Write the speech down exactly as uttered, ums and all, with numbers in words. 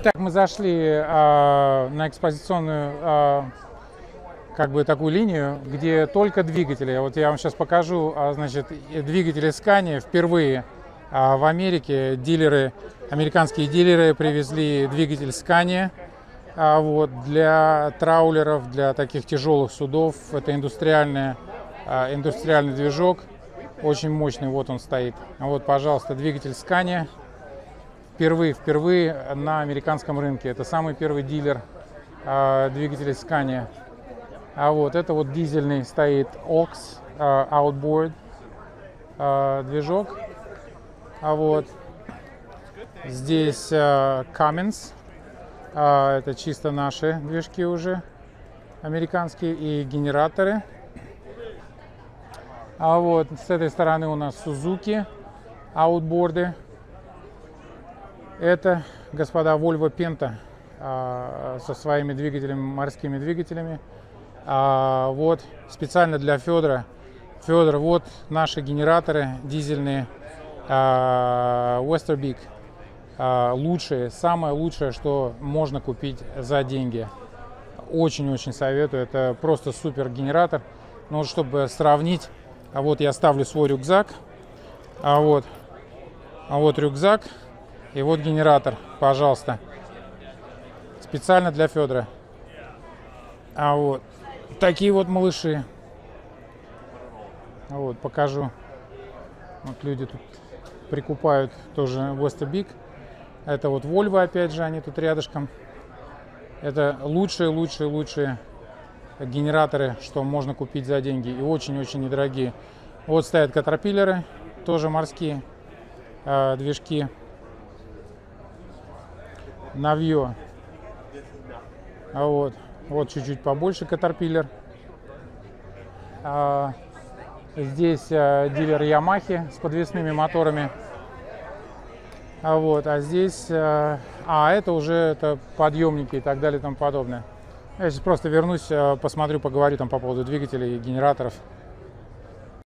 Так, мы зашли а, на экспозиционную а, как бы такую линию, где только двигатели. Вот я вам сейчас покажу, а, значит, двигатели Scania впервые а, в Америке. Дилеры, американские дилеры привезли двигатель Scania. А вот для траулеров, для таких тяжелых судов, это индустриальный, а, индустриальный движок, очень мощный, вот он стоит. Вот, пожалуйста, двигатель Scania. Впервые, впервые на американском рынке. Это самый первый дилер э, двигателей Scania. А вот это вот дизельный стоит Ox э, Outboard э, движок. А вот здесь э, Cummins. Э, это чисто наши движки уже, американские, и генераторы. А вот с этой стороны у нас Suzuki Outboard. Это, господа, Volvo Penta а, со своими двигателями, морскими двигателями. А, вот специально для Федора. Федор, вот наши генераторы дизельные а, Westerbik. А, лучшие, самое лучшее, что можно купить за деньги. Очень-очень советую. Это просто супер генератор. Ну, чтобы сравнить, а вот я ставлю свой рюкзак. А вот, а вот рюкзак. И вот генератор, пожалуйста, специально для Федора. А вот такие вот малыши. Вот покажу. Вот люди тут прикупают тоже Westerbik. Это вот Volvo, опять же, они тут рядышком. Это лучшие, лучшие, лучшие генераторы, что можно купить за деньги. И очень-очень недорогие. Вот стоят катерпиллеры, тоже морские э, движки. Навье. А вот, вот чуть-чуть побольше Caterpillar. А, здесь а, дилер Yamaha с подвесными моторами. А вот, а здесь, а, а это уже это подъемники и так далее и тому подобное. Я сейчас просто вернусь, посмотрю, поговорю там по поводу двигателей и генераторов.